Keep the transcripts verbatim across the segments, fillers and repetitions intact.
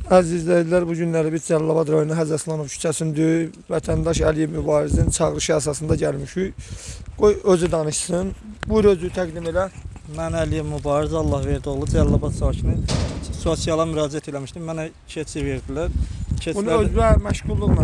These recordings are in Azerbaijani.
Əziz izləyicilər, bu günləri biz Cəlilabad rayonu Həzrəslanov küçəsində vətəndaş Əliyev Mübarizin çağırışı əsasında gəlmişik. Qoy özü danışsın. Buyur özü təqdim elə. Mən Əliyev Mübariz Allahverdoğlu Cəlilabad sakini. Sosiala müraciət eləmişdim. Mənə keçi verdilər. Bunu özünə məşğulluqla,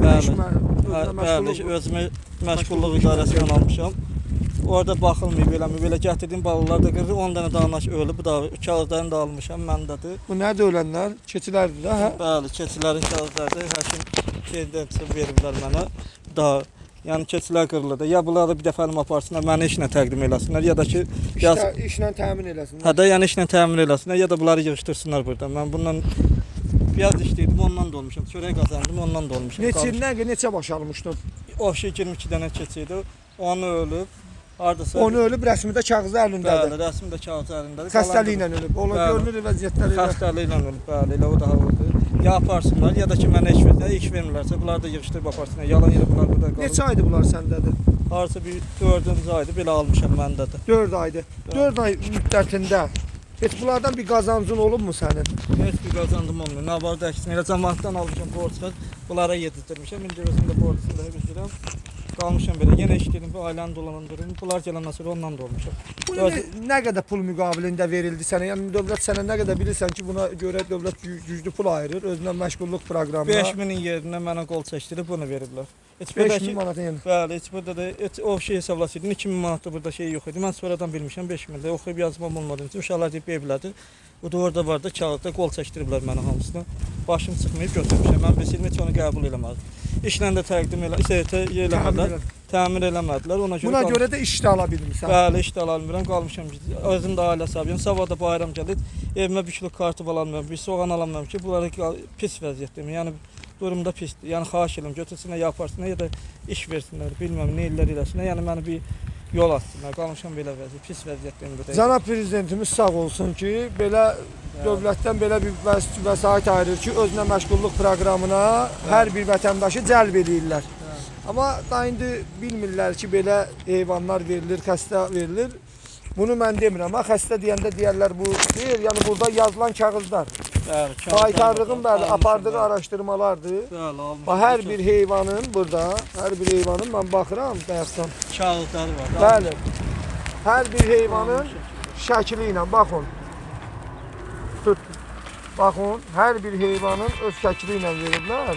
bəli, özümə məşğulluq idarəsindən almışam. Orada baxılmayıb, eləməyib, belə gətirdim, balalar da qırır, on dənə danaş ölü, bu da kağızlarını da almışam, məndədir. Bu nədir ölənlər? Keçilərdir də, hə? Bəli, keçilərin kağızlarıdır, həkim şeydən veriblər mənə. Daha, yəni keçilər qırılır da, ya bunları bir dəfəlim aparsınlar, məni işlə təqdim eləsinlər, ya da ki... İşlə, işlə təmin eləsinlər. Hə də, yəni işlə təmin eləsinlər, ya da bunları yığışdırsınlar burada. Mən bundan biraz işləydim, ondan da olmuşam, çörək qazandım, ondan da olmuşam. Neçə, nə, neçə baş almışdın? O şey iyirmi iki dənə keçiydi, onu ölüb. Hardasa onu ölüb, rəsmdə kağızı əlindədir. Bəli, rəsmdə kağızı əlindədir. Xəstəliklə ölüb. Ona görünür vəziyyətləri. Xəstəliklə ölüb, bəli, elə o daha oldu. Ya aparsınlar, ya da ki mənə iş versinlər, iş vermirlərsə, bunlar da yığışdırıb aparsınlar. Yalan yerə bunlar burada qalır. Neçə aydır bunlar səndədir? Harasa bir dördüncü aydır, belə almışam məndədir. dörd aydır. dörd ay müddətində heç bunlardan bir qazancın olubmu sənin? Heç bir qazancım olmuyor. Nə var da əksin, elə cəmaatdan almışam borclar, bunlara yedirdirmişəm. İndi özümdə borcunu da bilirəm. Qalmışam belə, yenə işləyirəm, bu ailəni dolandırırım. Bunlar gələndən sonra ondan da olmuşam. Bu nə, nə qədər pul müqabilində verildi sənə? Yəni dövlət sənə nə qədər bilirsən ki, buna görə dövlət güclü pul ayırır, özünə məşğulluq proqramına. beş minin yerinə mənə qol çəkdirib bunu veriblər. beş min manatın yerinə. Bəli, heç burada da heç o şey hesablasaydım, iki min manatda burada şey yox idi. Mən sonradan bilmişəm beş min də oxuyub yazmam olmadığı üçün uşaqlar deyib evlədi. Bu da orada var da kağıdda qol çəkdiriblər mənə hamısını. Başım çıxmayıb götürmüşəm. Mən bilsəydim heç onu qəbul eləmədim. İşlə də təqdim elə, İST eləmədilər, təmir eləmədilər. Ona görə Buna görə də iş də ala bilmirsən. Bəli, iş də ala bilmirəm, qalmışam ki, özüm də ailə sahibiyəm. Sabah da bayram gəlir, evimə bir kilo kartı alamıyorum, bir soğan alamıyorum ki, bunları pis vəziyyətdəyim. Yəni durumda pisdir. Yəni xahiş edirəm, götürsünlər, ya aparsınlar, ya da iş versinlər, bilməm nə illər eləsinlər. Yəni məni bir yol açsınlar, qalmışam belə vəziyyət, pis vəziyyətdəyim. Cənab prezidentimiz sağ olsun ki, belə dövlətdən belə bir vəsait ayırır ki, özünə məşğulluq proqramına hər bir vətəndaşı cəlb edirlər. Amma da indi bilmirlər ki, belə heyvanlar verilir, xəstə verilir. Bunu mən demirəm, amma xəstə deyəndə deyərlər bu deyir, yəni burada yazılan kağızlar. Qaytarlığın bəli, apardığı araşdırmalardır. Hər bir heyvanın burada, hər bir heyvanın, mən baxıram, bayaqdan. Kağızları var. Bəli, hər bir heyvanın şəkli ilə, baxın. Tut, baxın, hər bir heyvanın öz şəkli ilə verirlər.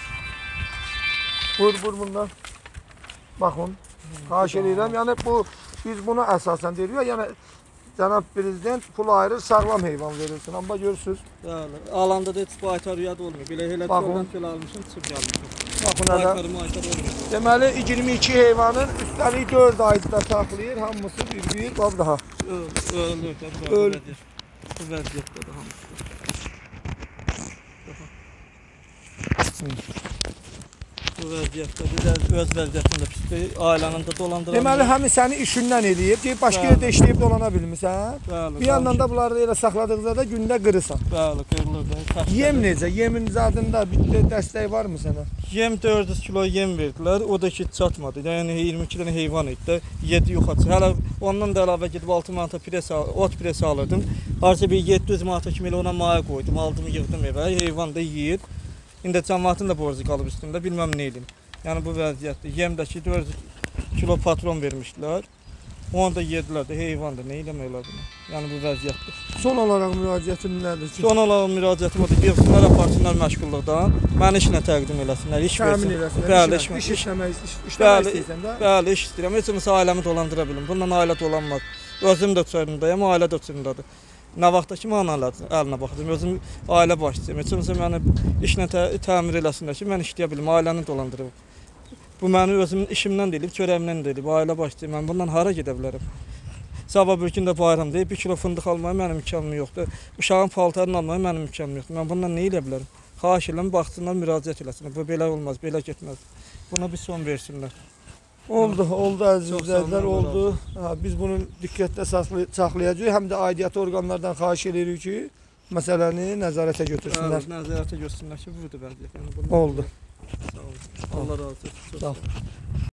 Buyur, buyur bundan. Baxın, xahiş edirəm, yəni bu, biz buna əsasən deyirik, yəni Cənab Prezident pul ayırır, sağlam heyvan verirsin, amma görürsünüz. Bəli, alanda da heç baytar yad olmuyor, belə elə çöldən çöl almışım, çıxıb gəlmişim. Baxın hələ, deməli iyirmi iki heyvanın üstəlik dörd ayda saxlayır, hamısı bir-bir, bax daha. Ölür, ölür, bu vəziyyətdə də hamısı. Bu vəziyyətdə, öz vəziyyətində pisdir, ailənin də dolandıran. Deməli, həmi səni işindən eləyib, deyib, başqa yerdə işləyib dolana bilmirsən. Bir yandan da bunları elə saxladıqda da gündə qırırsan. Bəli, qırılır da. Yem necə? Yemin zadında bir dəstək var mı sənə? Yem dörd yüz kilo yem verdilər, o da ki çatmadı. Yəni iyirmi iki dənə heyvan idi də, yedi yuxarı. Hələ ondan da əlavə gedib altı manata pres, ot presi alırdım. Harca bir yeddi yüz manata kimi elə ona maya qoydum, aldım, yığdım evə, heyvan da yeyir. İndi cəmaatın da borcu qalıb üstündə, bilməm nə edim. Yəni bu vəziyyətdir. Yemdəki dörd yüz kilo patron vermişdilər. Onu da yedilər də, heyvandır, nə eləmək olar bunu? Yəni bu vəziyyətdir. Son olaraq müraciətin nədir? Son olaraq müraciətim odur, yığsınlar, aparsınlar məşğulluqdan, məni işlə təqdim eləsinlər, iş versin. Təmin eləsinlər, bəli, iş, iş işləmək, işləmək istəyirsən də? Bəli, iş istəyirəm, heç olmasa ailəmi dolandıra bilim. Bundan ailə dolanmaz. Özüm də çörümdəyəm, ailə də çörümdədir. Nə vaxtda ki, mən əlinə baxacam, özüm ailə başlayacam. Heç olmasa məni işlə təmir eləsinlər ki, mən işləyə bilim, ailəni dolandırıb. Bu məni özümün işimdən deyilib, çörəyimdən deyilib, ailə başlayacam, mən bundan hara gedə bilərəm? Sabah bir gün də bayram deyib, bir kilo fındıq almaya mənim imkanım yoxdur. Uşağın paltarını almaya mənim imkanım yoxdur. Mən bundan nə elə bilərəm? Xahiş edirəm, baxsınlar, müraciət eləsinlər. Bu belə olmaz, belə getməz. Buna bir son versinlər. Oldu, oldu əziz izləyicilər, oldu. Ha, biz bunu diqqətdə saxlayacağıq. Həm də aidiyyatı orqanlardan xahiş edirik ki, məsələni nəzarətə götürsünlər. Evet, nəzarətə götürsünlər ki, budur vəziyyət. Yəni, oldu. Sağ olun. Allah razı olsun. Sağ olun.